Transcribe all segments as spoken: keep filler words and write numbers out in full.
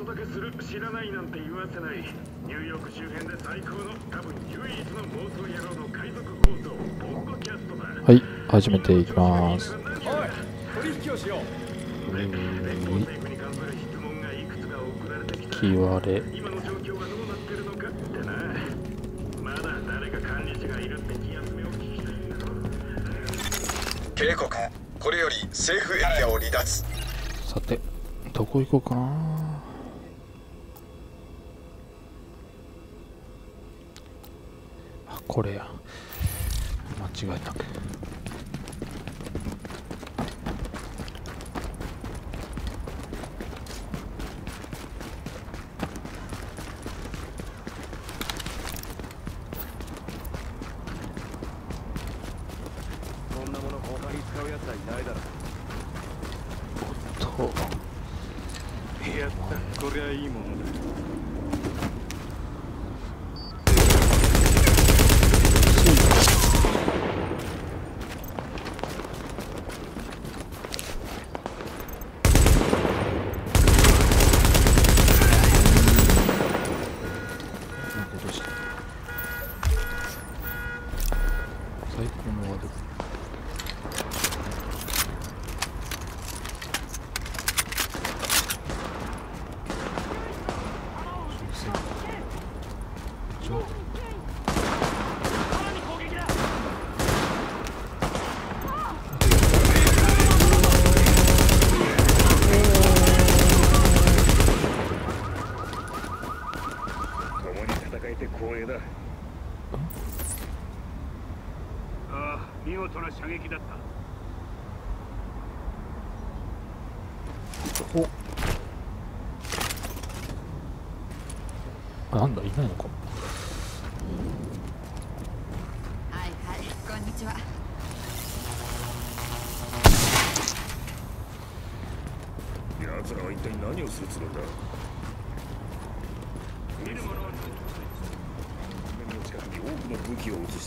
だけする知らないなんて言わせない。ニューヨーク周辺で最高の多分唯一の妄想野郎の海賊放送ポッドキャストだ。 はい、始めていきます。 おい、取引をしよう。 キワレ。 今の状況はどうなってるのかってな。まだ誰か管理者がいるって気休めを聞きたいんだろ。 警告、これより政府エリアを離脱。 さて、どこ行こうかな。あ、これや。間違えた。 こんなもの他に使うやつはいないだろう。 とやった、こりゃいいもんだ。 最高のワード。 共に戦えて光栄だ。ああ、見事な射撃だった。 お、あ、なんだ、いないのか。 はいはい、こんにちは。 奴らは一体何をするつもりだ。見るものは目の近くに多くの武器を移した。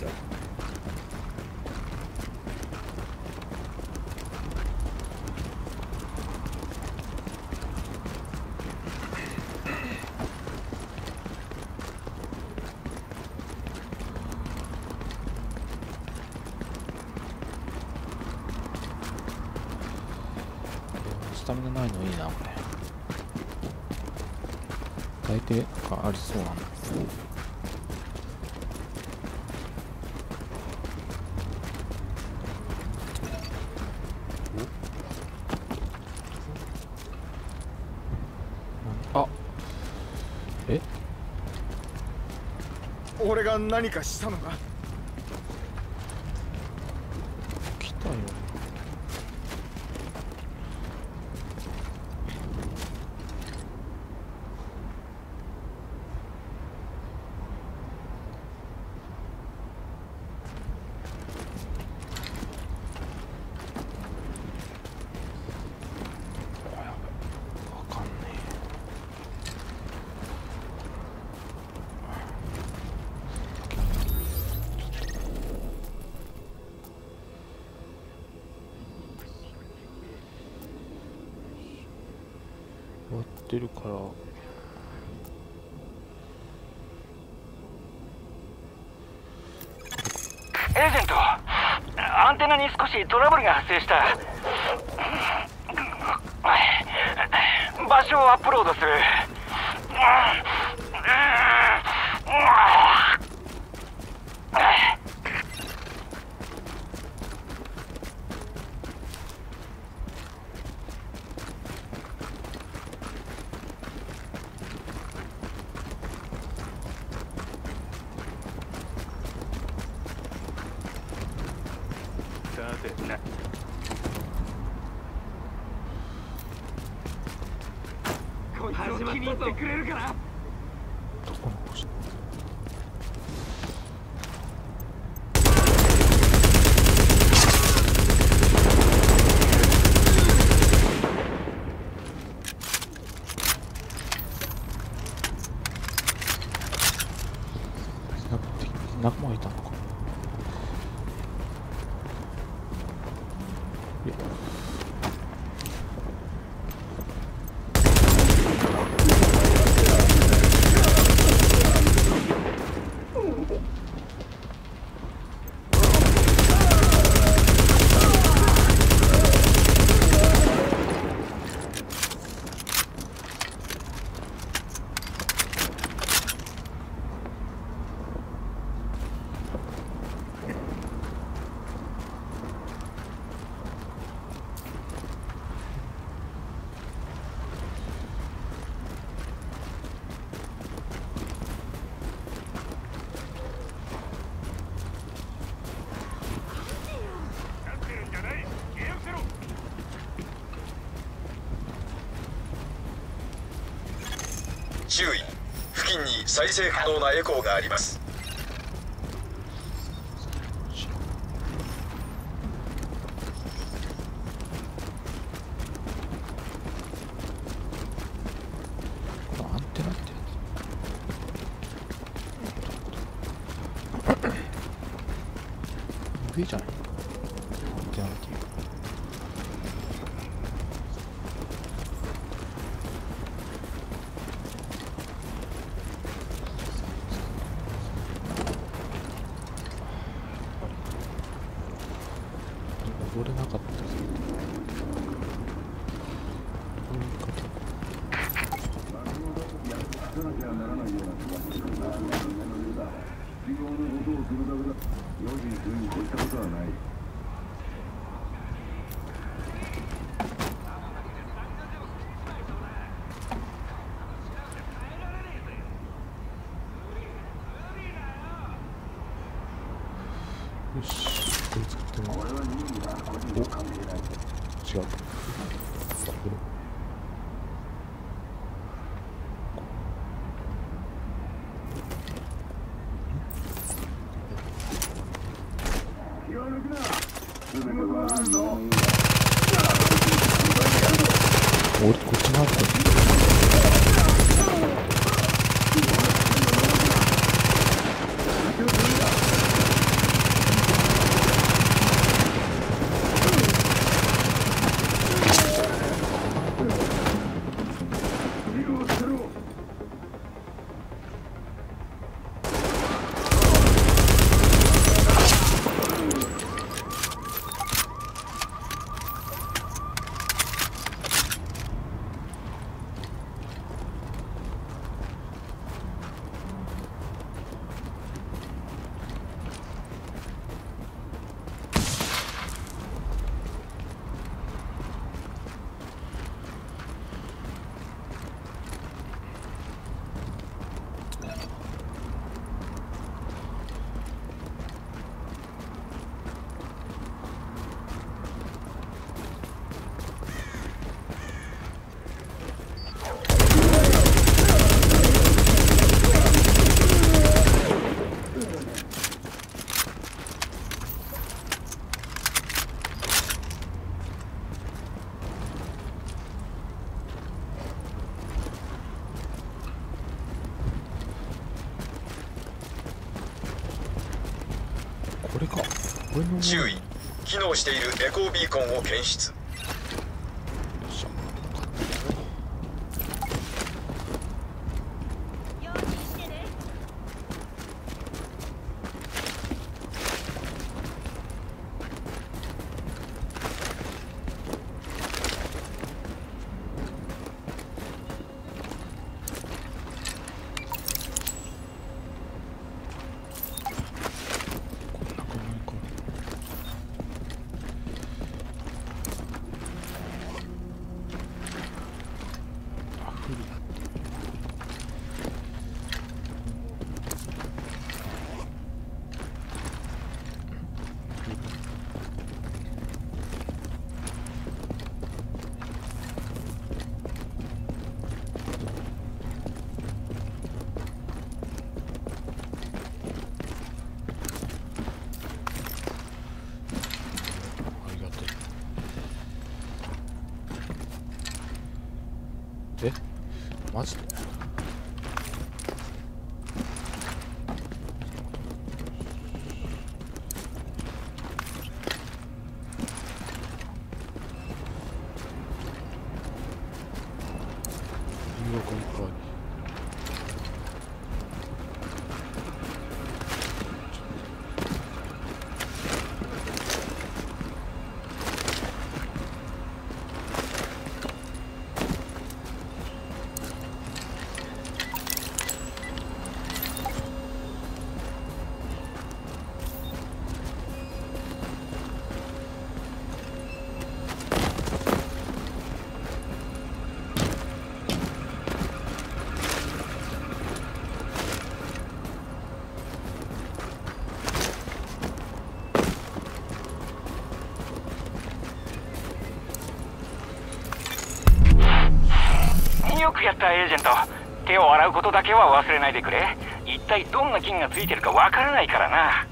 スタミナないのいいな、これ。大抵なんかありそうなんだ。あ、え？ 俺が何かしたのか？ 来たよ。わかんねえ。終わってるから。 エージェント、アンテナに少しトラブルが発生した。場所をアップロードする。 さてな。こいつを気に入ってくれるかな。 どこの星？仲間がいたのか。いや。 注意。付近に再生可能なエコーがあります。 このアンテナってやつ上じゃないアンテナっていうか登れなかったですね。どういうこと？よし、これ作ってみよう。お、違う。俺こっち回ってる。これか。これの注意。機能しているエコービーコンを検出。 え、マジで？留学いっぱい。 よくやったエージェント。 手を洗うことだけは忘れないでくれ。一体どんな菌がついてるかわからないからな。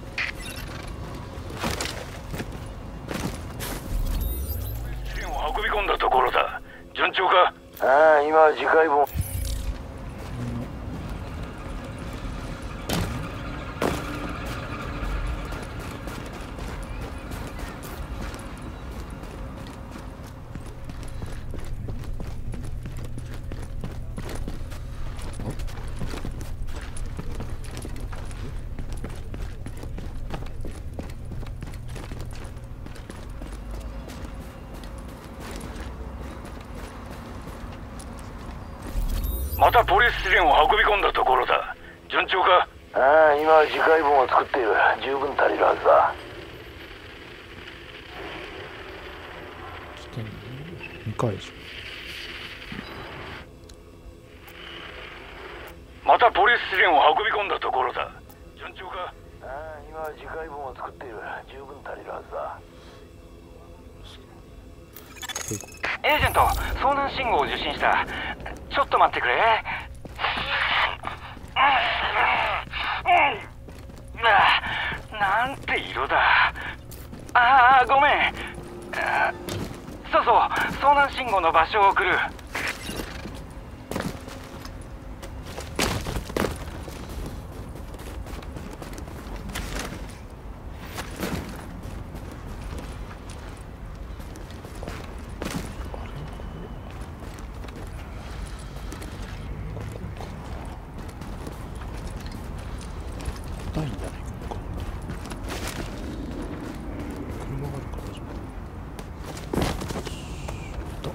試験を運び込んだところだ。順調か？ ああ、今次回分。 またポリスチレンを運び込んだところだ。順調か？ ああ、今次回分を作っている。十分足りるはずだ。 来てんのにかいじゃん。またポリスチレンを運び込んだところだ。順調か？ ああ、今次回分を作っている。十分足りるはずだ。 エージェント、遭難信号を受信した。ちょっと待ってくれ。なんて色だ。ああ、ごめん。そうそう、遭難信号の場所を送る。 ないんじゃないか。車があるから大丈夫。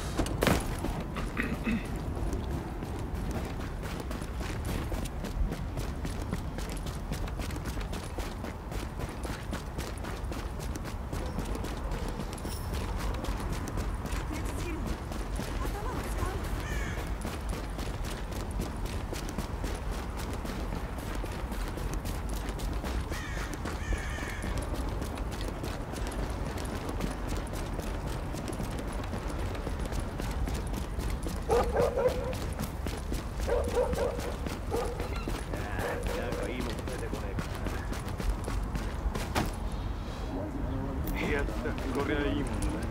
やった、これはいいもんだ。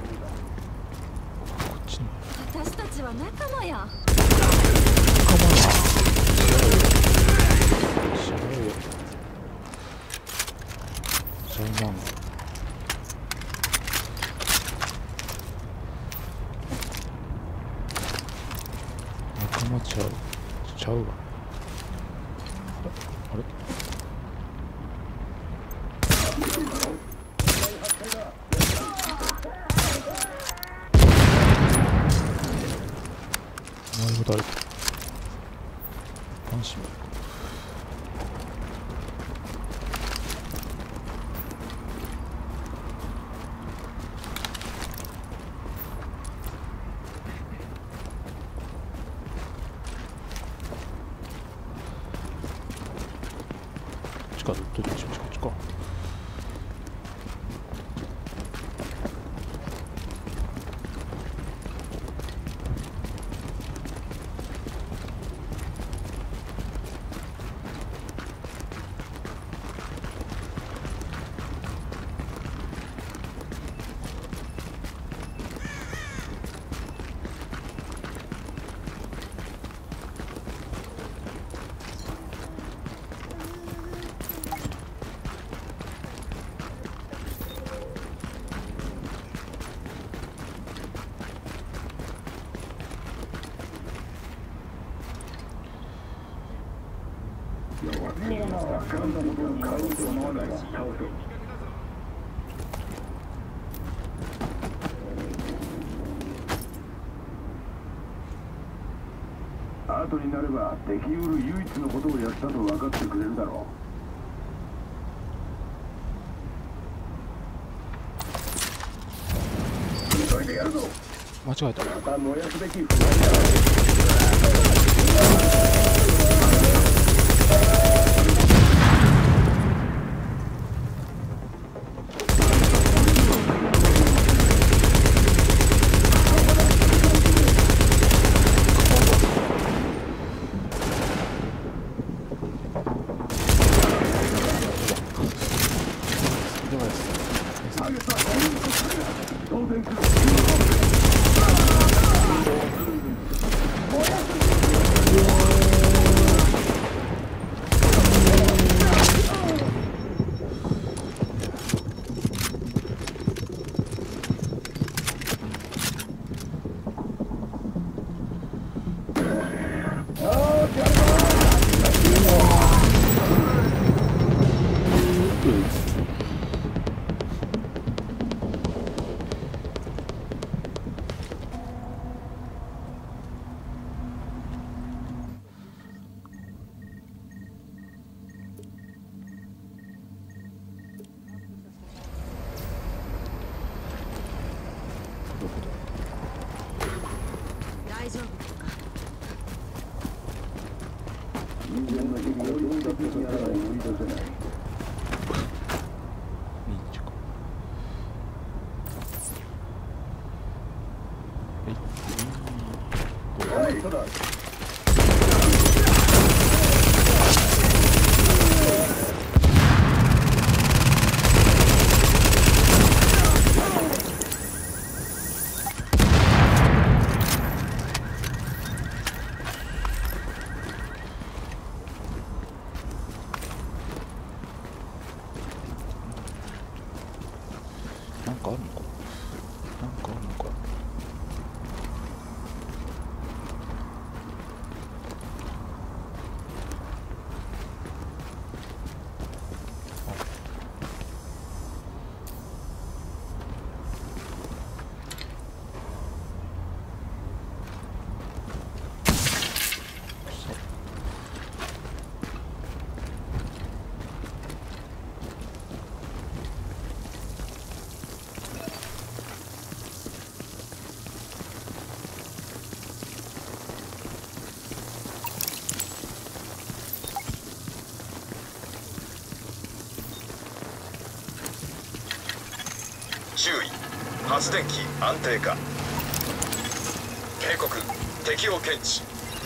こっちにも私たちは仲間や。 仲間だ。違うよ。ジャイマン仲間ちゃうちゃうわ。あれお前も誰か安心。こっちか、どっちこっちか。 後になればできうる唯一のことをやったと分かってくれるだろう。急いでやるぞ。 間違えた。 また燃やすべき不安だ。 なんかあるのかなんかあるのか注意、発電機安定化。警告、敵を検知。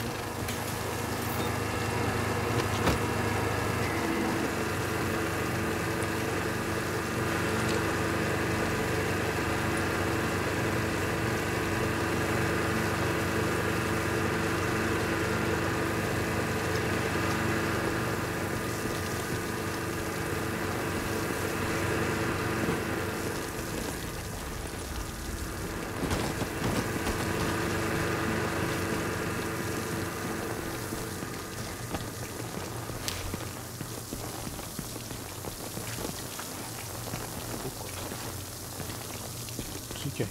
ついてやる。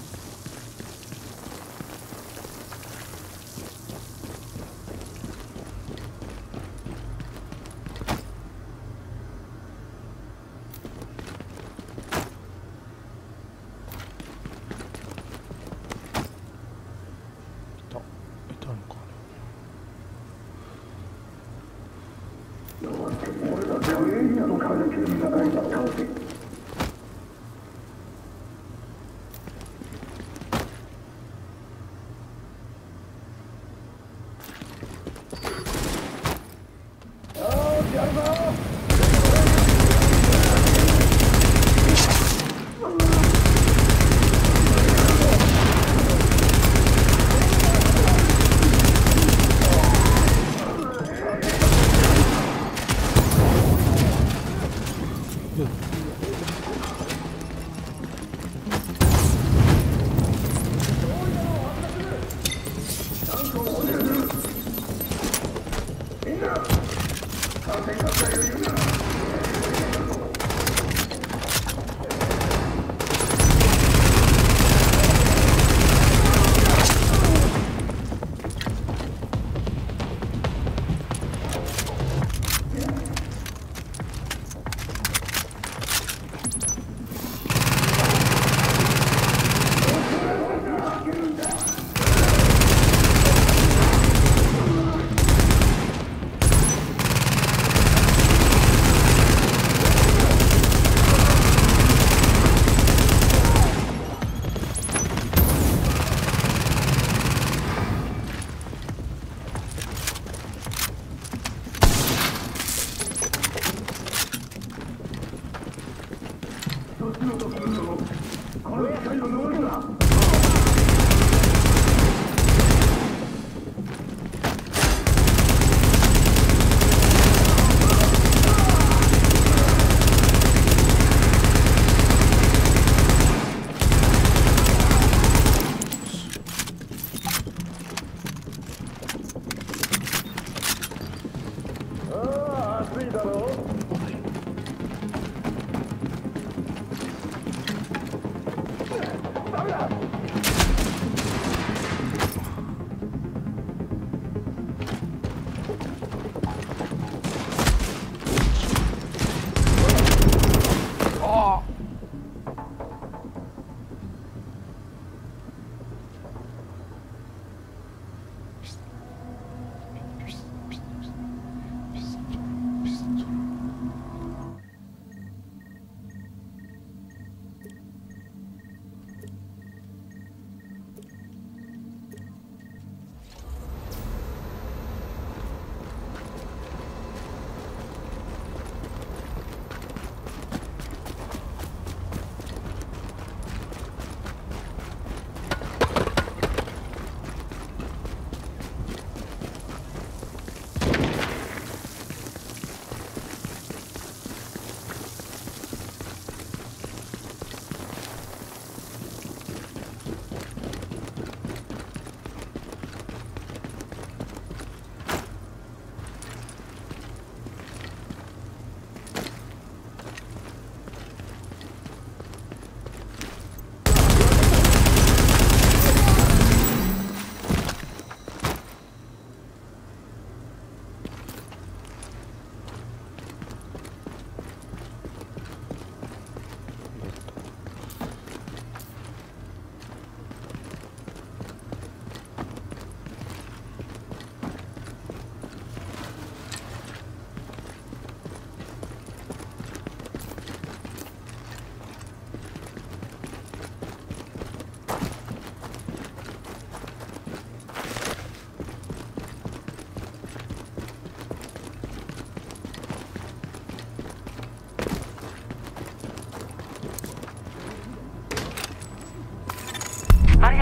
いたいたのかな。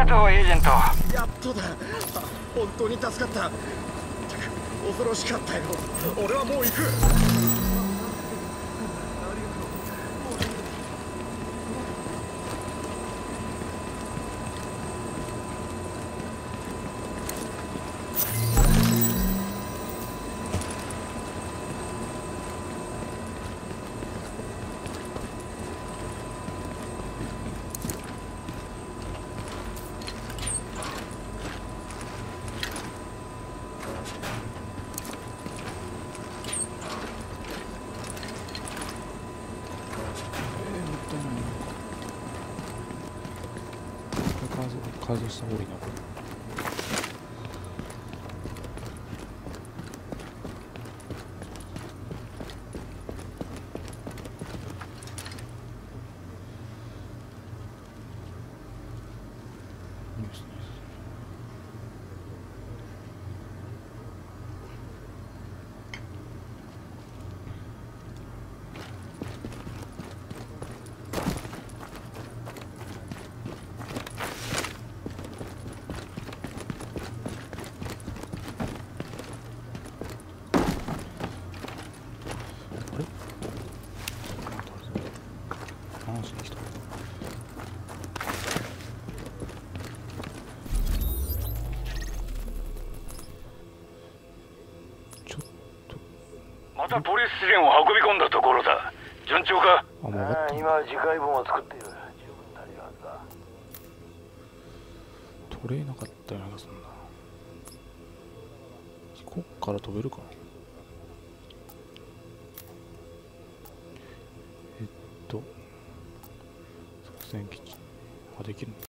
とうエージェント。 やっとだ。あ、本当に助かった。ったく恐ろしかったよ。俺はもう行く。 改造した方がいいなこれ。よし話しに来た。ちょっとまたポリスチレンを運び込んだところだ。順調か？ あ、もう終わった。 今は次回分を作っている。十分足りるはずだ。 取れなかったような気がするな。こっから飛べるかな。えっと作戦基地あ、できるの？